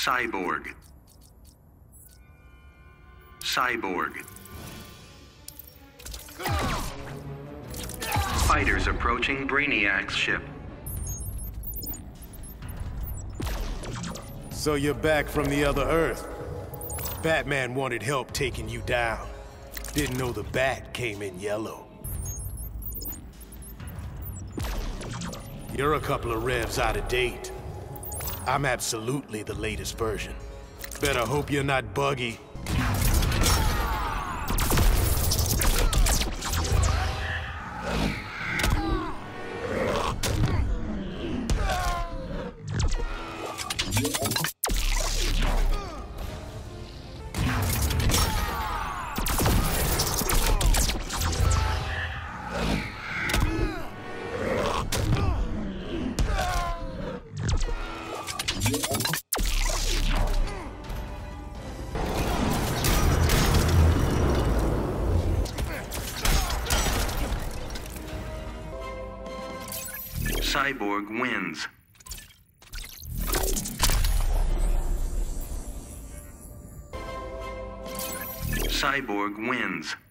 Cyborg. Cyborg. Fighters approaching Brainiac's ship. So you're back from the other Earth. Batman wanted help taking you down. Didn't know the bat came in yellow. You're a couple of revs out of date. I'm absolutely the latest version. Better hope you're not buggy. Cyborg wins. Cyborg wins.